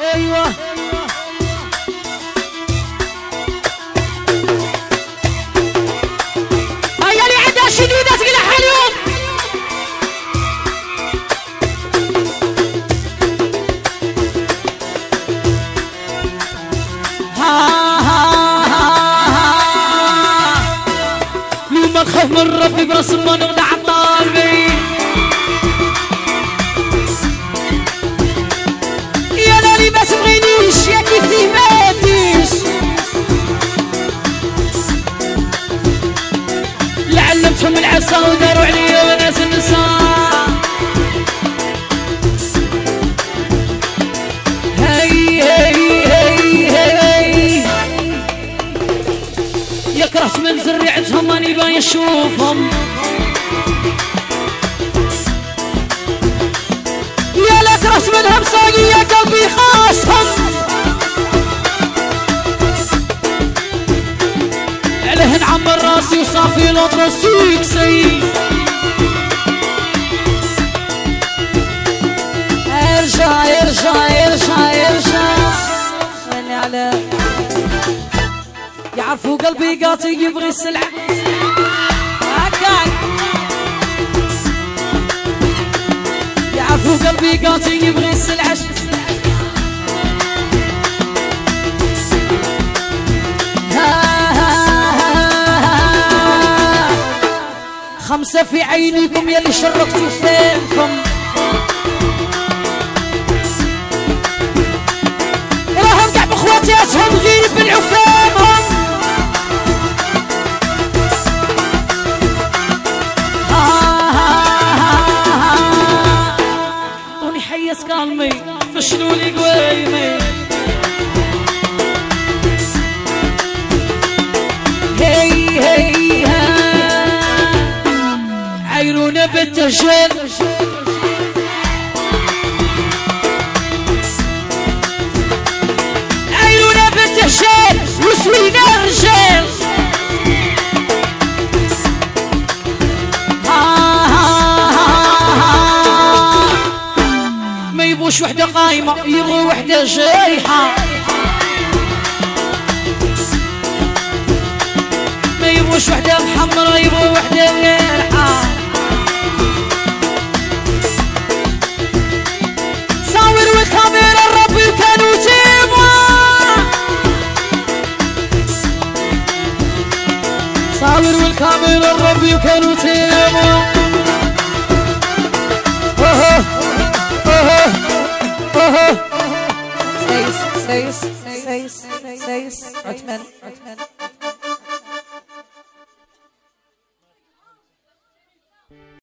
ايوه هيا اللي عندها شديدة تقلعها اليوم. لما نخاف من ربي براس ما نغدى عالطالبين. يا ناري ما تبغينيش يا كيفي ما تجيش. علمتهم العصا وداروا عليا وناس النساء. هي هي هي هي يا كرهت من زريعتهم ماني باغي نشوفهم. يا لا كرهت منهم صاقي يا قلبي خاصهم. عليه نعمر راسي وصافي لوطر سيكسي. ارجع ارجع ارجع ارجع غني على يعرفوا قلبي قاطي يبغي السلعة. هكاك يعرفوا قلبي قاطي يبغي السلعة. خمسة في عينيكم يلي شرقتوا فينكم. راهم كاع بخواتاتهم غير بالعفامهم. عطوني حية كالمي فشلولي قويمي. هي هي عيرونا بالتجل. عيرونا بالتجل وسوينا الرجال. ما يبغوش وحدة قايمة يبغوا وحدة جارحة. ما يبغوش وحدة محمرة يبغوا وحدة مالحة. صور والكاميرا الربي كانوا تيمة. صور والكاميرا الربي كانوا تيمة. سيس عثمان